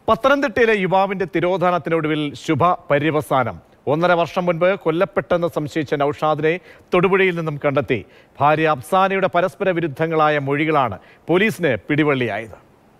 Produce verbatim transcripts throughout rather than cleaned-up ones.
പത്തനംതിട്ടയിലെ യുവാവിന്റെ തിരോധാനത്തിനൊടുവിൽ ശുഭ പര്യവസാനം. ഒന്നര വർഷം മുൻപ് കൊല്ലപ്പെട്ടെന്ന് സംശയിച്ച നൌഷാദിനെ തൊടുപുഴയിൽ നിന്നും കണ്ടെത്തി. ഭാര്യ അഫ്സാനയുടെ പരസ്പര വിരുദ്ധങ്ങളായ മൊഴികളാണ് പോലീസിന് പിടിവള്ളിയായത്.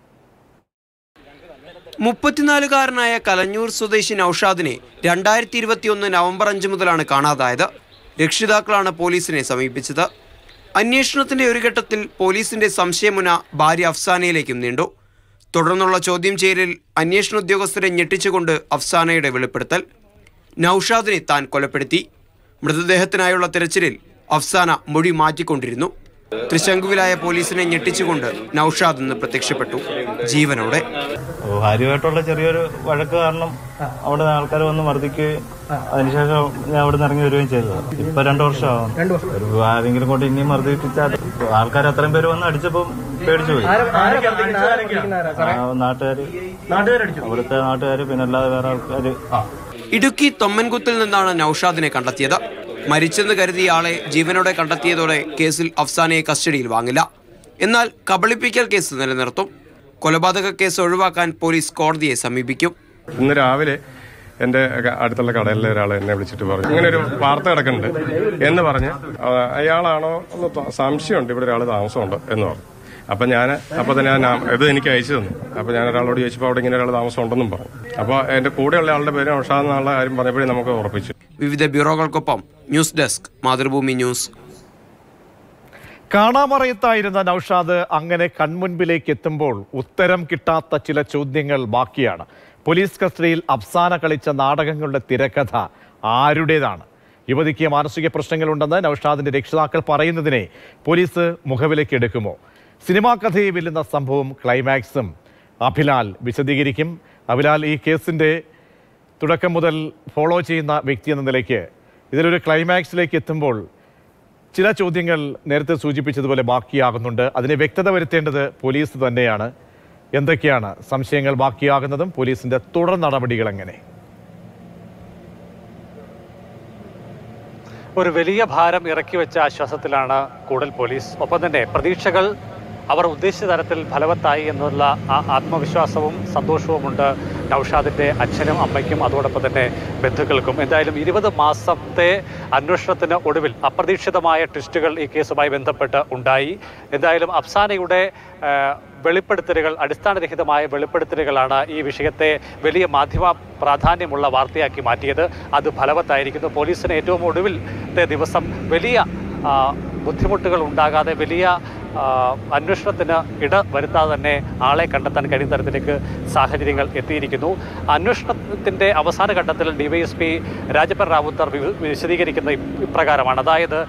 മുപ്പത്തിനാലുകാരനായ കലഞ്ഞൂർ സ്വദേശി നൌഷാദിനെ രണ്ടായിരത്തി ഇരുപത്തിയൊന്ന് നവംബർ അഞ്ച് മുതലാണ് കാണാതായത്. രക്ഷിതാക്കളാണ് പോലീസിനെ സമീപിച്ചത്. അന്വേഷണത്തിന്റെ ഒരു ഘട്ടത്തിൽ പോലീസിന്റെ സംശയമുന ഭാര്യ അഫ്സാനയിലേക്കും നീണ്ടു. തുടർന്നുള്ള ചോദ്യം ചെയ്യലിൽ അന്വേഷണ ഉദ്യോഗസ്ഥരെ ഞെട്ടിച്ചുകൊണ്ട് അഫ്സാനയുടെ വെളിപ്പെടുത്തൽ. നൌഷാദിനെ താൻ കൊലപ്പെടുത്തി. മൃതദേഹത്തിനായുള്ള തിരച്ചിലിൽ അഫ്സാന മൊഴി മാറ്റിക്കൊണ്ടിരുന്നു. തൃശങ്കുവിലായ പോലീസിനെ ഞെട്ടിച്ചുകൊണ്ട് നൌഷാദ് ഇന്ന് പ്രത്യക്ഷപ്പെട്ടു, ജീവനോടെ. ഭാര്യയുമായിട്ടുള്ള ചെറിയൊരു വഴക്ക് കാരണം അവിടെ ആൾക്കാർ വന്ന് മർദ്ദിക്കുകയും അതിനുശേഷം ഞാൻ അവിടെ നിന്ന് ഇറങ്ങി വരികയും ചെയ്തത്. ഇപ്പൊ രണ്ടു വർഷമാകും. ഒരു ആരെങ്കിലും കൊണ്ട് ഇനിയും മർദ്ദിപ്പിച്ചാൽ ആൾക്കാർ അത്രയും പേര് വന്ന് അടിച്ചപ്പം പേടിച്ചു പോയി. നാട്ടുകാര് അവിടുത്തെ നാട്ടുകാര് പിന്നെ അല്ലാതെ വേറെ ആൾക്കാര്. ഇടുക്കി തൊമ്മൻകുത്തിൽ നിന്നാണ് നൌഷാദിനെ കണ്ടെത്തിയത്. മരിച്ചെന്ന് കരുതിയ ആളെ ജീവനോടെ കണ്ടെത്തിയതോടെ കേസിൽ അഫ്സാനയെ കസ്റ്റഡിയിൽ വാങ്ങില്ല. എന്നാൽ കബളിപ്പിക്കൽ കേസ് നിലനിർത്തും. കൊലപാതക കേസ് ഒഴിവാക്കാൻ പോലീസ് കോടതിയെ സമീപിക്കും. ഇന്ന് രാവിലെ എൻ്റെ അടുത്തുള്ള കടയിലെ ഒരാൾ എന്നെ വിളിച്ചിട്ട് പറഞ്ഞു, ഇങ്ങനെ ഒരു വാർത്ത കിടക്കുന്നുണ്ട് എന്ന് പറഞ്ഞ്, അയാളാണോ എന്ന് സംശയമുണ്ട്, ഇവിടെ ഒരാൾ താമസമുണ്ട് എന്ന് പറഞ്ഞു. അപ്പം ഞാൻ അപ്പോൾ തന്നെ ഞാൻ ഇത് എനിക്ക് അയച്ചു തന്നു. അപ്പോൾ ഞാൻ ഒരാളോട് ചോദിച്ചപ്പോൾ അവിടെ ഇങ്ങനെ ഒരാൾ താമസം ഉണ്ടെന്നും പറഞ്ഞു. അപ്പോൾ എൻ്റെ കൂടെയുള്ള ആളുടെ പേര് നൌഷാദ് എന്നുള്ള കാര്യം പറഞ്ഞപ്പോഴേ നമുക്ക് ഉറപ്പിച്ചു. വിവിധ ബ്യൂറോകൾക്കൊപ്പം ന്യൂസ് ഡെസ്ക് മാതൃഭൂമി ന്യൂസ്. കാണാമറയത്തായിരുന്ന നൌഷാദ് അങ്ങനെ കൺമുൻപിലേക്ക് എത്തുമ്പോൾ ഉത്തരം കിട്ടാത്ത ചില ചോദ്യങ്ങൾ ബാക്കിയാണ്. പോലീസ് കസ്റ്റഡിയിൽ അഫ്സാന കളിച്ച നാടകങ്ങളുടെ തിരക്കഥ ആരുടേതാണ്? യുവതിക്ക് മാനസിക പ്രശ്നങ്ങളുണ്ടെന്ന് നൌഷാദിന്റെ രക്ഷിതാക്കൾ പറയുന്നതിനെ പോലീസ് മുഖവിലേക്ക് എടുക്കുമോ? സിനിമാ കഥയെ വെല്ലുന്ന സംഭവം ക്ലൈമാക്സും അഭിലാൽ വിശദീകരിക്കും. അഭിലാൽ, ഈ കേസിൻ്റെ തുടക്കം മുതൽ ഫോളോ ചെയ്യുന്ന വ്യക്തി എന്ന നിലയ്ക്ക് ഇതിലൊരു ക്ലൈമാക്സിലേക്ക് എത്തുമ്പോൾ ചില ചോദ്യങ്ങൾ നേരത്തെ സൂചിപ്പിച്ചതുപോലെ ബാക്കിയാകുന്നുണ്ട്. അതിനെ വ്യക്തത വരുത്തേണ്ടത് പോലീസ് തന്നെയാണ്. എന്തൊക്കെയാണ് സംശയങ്ങൾ ബാക്കിയാകുന്നതും പോലീസിന്റെ തുടർ നടപടികൾ എങ്ങനെ? ഒരു വലിയ ഭാരം ഇറക്കി വെച്ച ആശ്വാസത്തിലാണ് കൂടൽ പോലീസ്. ഒപ്പം തന്നെ പ്രതീക്ഷകൾ അവർ ഉദ്ദേശിച്ച തരത്തിൽ ഫലവത്തായി എന്നുള്ള ആ ആത്മവിശ്വാസവും സന്തോഷവുമുണ്ട് നൌഷാദിൻ്റെ അച്ഛനും അമ്മയ്ക്കും അതോടൊപ്പം തന്നെ ബന്ധുക്കൾക്കും. എന്തായാലും ഇരുപത് മാസത്തെ അന്വേഷണത്തിന് ഒടുവിൽ അപ്രതീക്ഷിതമായ ട്വിസ്റ്റുകൾ ഈ കേസുമായി ബന്ധപ്പെട്ട് ഉണ്ടായി. എന്തായാലും അഫ്സാനയുടെ വെളിപ്പെടുത്തലുകൾ, അടിസ്ഥാനരഹിതമായ വെളിപ്പെടുത്തലുകളാണ് ഈ വിഷയത്തെ വലിയ മാധ്യമ പ്രാധാന്യമുള്ള വാർത്തയാക്കി മാറ്റിയത്. അത് ഫലവത്തായിരിക്കുന്നു. പോലീസിന് ഏറ്റവും ഒടുവിലത്തെ ദിവസം വലിയ ബുദ്ധിമുട്ടുകൾ ഉണ്ടാകാതെ, വലിയ അന്വേഷണത്തിന് ഇട വരുത്താതെ തന്നെ ആളെ കണ്ടെത്താൻ കഴിയുന്ന തരത്തിലേക്ക് സാഹചര്യങ്ങൾ എത്തിയിരിക്കുന്നു. അന്വേഷണത്തിൻ്റെ അവസാന ഘട്ടത്തിൽ ഡിവൈഎസ്പി രാജപ്പൻ റാവുത്തർ വിശദീകരിക്കുന്ന ഇപ്രകാരമാണ്. അതായത്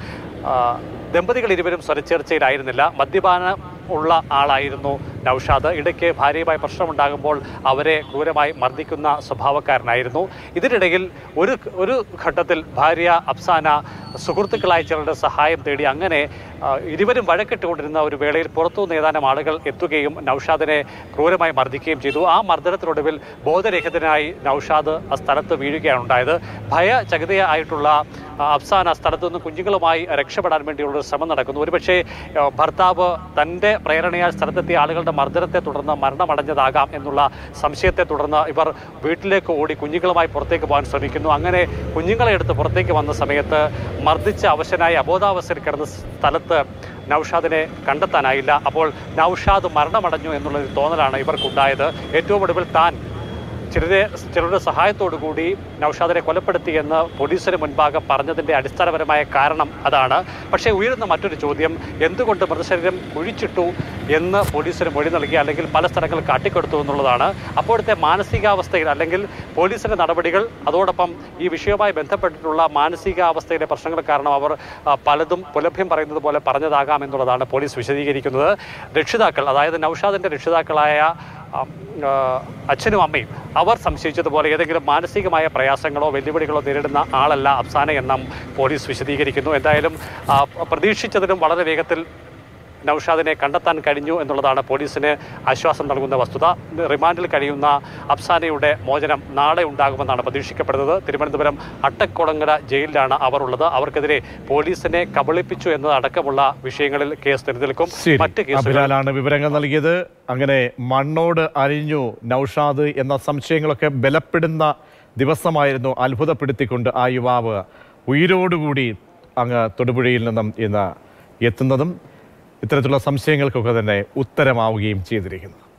ദമ്പതികൾ ഇരുവരും സ്വരച്ചേർച്ചയിലായിരുന്നില്ല. മദ്യപാനം ഉള്ള ആളായിരുന്നു നൌഷാദ്. ഇടയ്ക്ക് ഭാര്യയുമായി പ്രശ്നമുണ്ടാകുമ്പോൾ അവരെ ക്രൂരമായി മർദ്ദിക്കുന്ന സ്വഭാവക്കാരനായിരുന്നു. ഇതിനിടയിൽ ഒരു ഒരു ഘട്ടത്തിൽ ഭാര്യ അഫ്സാന സുഹൃത്തുക്കളായ ചിലരുടെ സഹായം തേടി. അങ്ങനെ ഇരുവരും വഴക്കിട്ടുകൊണ്ടിരുന്ന ഒരു വേളയിൽ പുറത്തുനിന്ന് ഏതാനും ആളുകൾ എത്തുകയും നൌഷാദിനെ ക്രൂരമായി മർദ്ദിക്കുകയും ചെയ്തു. ആ മർദ്ദനത്തിനൊടുവിൽ ബോധരഹിതനായി നൌഷാദ് ആ സ്ഥലത്ത് വീഴുകയാണ് ഉണ്ടായത്. ഭയചകിതയായിട്ടുള്ള അഫ്സാന സ്ഥലത്തു നിന്ന് കുഞ്ഞുങ്ങളുമായി രക്ഷപ്പെടാൻ വേണ്ടിയുള്ള ശ്രമം നടക്കുന്നു. ഒരുപക്ഷെ ഭർത്താവ് തൻ്റെ പ്രേരണയാൽ സ്ഥലത്തെത്തിയ ആളുകളുടെ മർദ്ദനത്തെ തുടർന്ന് മരണമടഞ്ഞതാകാം എന്നുള്ള സംശയത്തെ തുടർന്ന് ഇവർ വീട്ടിലേക്ക് ഓടി കുഞ്ഞുങ്ങളുമായി പുറത്തേക്ക് പോകാൻ ശ്രമിക്കുന്നു. അങ്ങനെ കുഞ്ഞുങ്ങളെ എടുത്ത് പുറത്തേക്ക് വന്ന സമയത്ത് മർദ്ദിച്ച അവശനായി അബോധാവസ്ഥയിൽ കിടന്ന സ്ഥലത്ത് നൌഷാദിനെ കണ്ടെത്താനായില്ല. അപ്പോൾ നൌഷാദ് മരണമടഞ്ഞു എന്നുള്ളൊരു തോന്നലാണ് ഇവർക്കുണ്ടായത്. ഏറ്റവും ഒടുവിൽ താൻ ചിലരെ ചിലരുടെ സഹായത്തോടു കൂടി നൌഷാദിനെ കൊലപ്പെടുത്തിയെന്ന് പോലീസിന് മുൻപാകെ പറഞ്ഞതിൻ്റെ അടിസ്ഥാനപരമായ കാരണം അതാണ്. പക്ഷേ ഉയരുന്ന മറ്റൊരു ചോദ്യം, എന്തുകൊണ്ട് മൃതശരീരം കുഴിച്ചിട്ടു എന്ന് പോലീസിന് മൊഴി നൽകി അല്ലെങ്കിൽ പല സ്ഥലങ്ങളിൽ കാട്ടിക്കൊടുത്തു എന്നുള്ളതാണ്. അപ്പോഴത്തെ മാനസികാവസ്ഥയിൽ അല്ലെങ്കിൽ പോലീസിൻ്റെ നടപടികൾ, അതോടൊപ്പം ഈ വിഷയവുമായി ബന്ധപ്പെട്ടിട്ടുള്ള മാനസികാവസ്ഥയിലെ പ്രശ്നങ്ങൾ കാരണം അവർ പലതും പുലഭ്യം പറയുന്നത് പോലെ പറഞ്ഞതാകാം എന്നുള്ളതാണ് പോലീസ് വിശദീകരിക്കുന്നത്. രക്ഷിതാക്കൾ, അതായത് നൌഷാദിൻ്റെ രക്ഷിതാക്കളായ അച്ഛനും അമ്മയും അവർ സംശയിച്ചതുപോലെ ഏതെങ്കിലും മാനസികമായ പ്രയാസങ്ങളോ വെല്ലുവിളികളോ നേരിടുന്ന ആളല്ല അഫ്സാന എന്നും പോലീസ് വിശദീകരിക്കുന്നു. എന്തായാലും പ്രതീക്ഷിച്ചതിലും വളരെ വേഗത്തിൽ നൌഷാദിനെ കണ്ടെത്താൻ കഴിഞ്ഞു എന്നുള്ളതാണ് പോലീസിന് ആശ്വാസം നൽകുന്ന വസ്തുത. റിമാൻഡിൽ കഴിയുന്ന അഫ്സാനയുടെ മോചനം നാളെ ഉണ്ടാകുമെന്നാണ് പ്രതീക്ഷിക്കപ്പെടുന്നത്. തിരുവനന്തപുരം അട്ടക്കുളങ്ങര ജയിലിലാണ് അവർ ഉള്ളത്. അവർക്കെതിരെ പോലീസിനെ കബളിപ്പിച്ചു എന്നതടക്കമുള്ള വിഷയങ്ങളിൽ കേസ് നിലനിൽക്കും. മറ്റ് അഭിലാലാണ് വിവരങ്ങൾ നൽകിയത്. അങ്ങനെ മണ്ണോട് അരിഞ്ഞു നൌഷാദ് എന്ന സംശയങ്ങളൊക്കെ ബലപ്പെടുന്ന ദിവസമായിരുന്നു. അത്ഭുതപ്പെടുത്തിക്കൊണ്ട് ആ യുവാവ് ഉയിരോടുകൂടി അങ്ങ് തൊടുപുഴയിൽ നിന്നും ഇന്ന് എത്തുന്നതും ഇത്തരത്തിലുള്ള സംശയങ്ങൾക്കൊക്കെ തന്നെ ഉത്തരമാവുകയും ചെയ്തിരിക്കുന്നു.